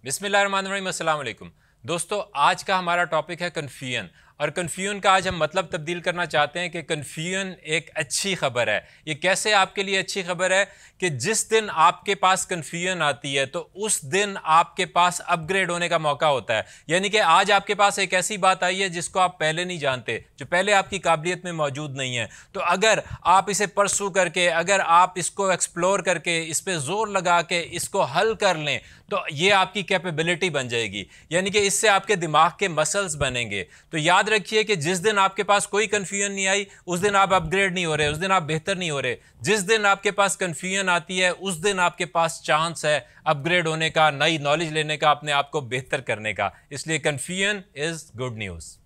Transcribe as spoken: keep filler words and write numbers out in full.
बिस्मिल्लाहिर्रहमानिर्रहीम, अस्सलाम वालेकुम। दोस्तों, आज का हमारा टॉपिक है कन्फ्यूजन। और कन्फ्यूजन का आज हम मतलब तब्दील करना चाहते हैं कि कन्फ्यूजन एक अच्छी खबर है। ये कैसे आपके लिए अच्छी खबर है कि जिस दिन आपके पास कन्फ्यूजन आती है तो उस दिन आपके पास अपग्रेड होने का मौका होता है। यानी कि आज आपके पास एक ऐसी बात आई है जिसको आप पहले नहीं जानते, जो पहले आपकी काबिलियत में मौजूद नहीं है। तो अगर आप इसे परसू करके, अगर आप इसको एक्सप्लोर करके, इस पर जोर लगा के इसको हल कर लें तो ये आपकी कैपेबिलिटी बन जाएगी। यानी कि इससे आपके दिमाग के मसल्स बनेंगे। तो याद रखिए कि जिस दिन आपके पास कोई कंफ्यूजन नहीं आई उस दिन आप अपग्रेड नहीं हो रहे, उस दिन आप बेहतर नहीं हो रहे। जिस दिन आपके पास कंफ्यूजन आती है उस दिन आपके पास चांस है अपग्रेड होने का, नई नॉलेज लेने का, अपने आप को बेहतर करने का। इसलिए कंफ्यूजन इज गुड न्यूज़।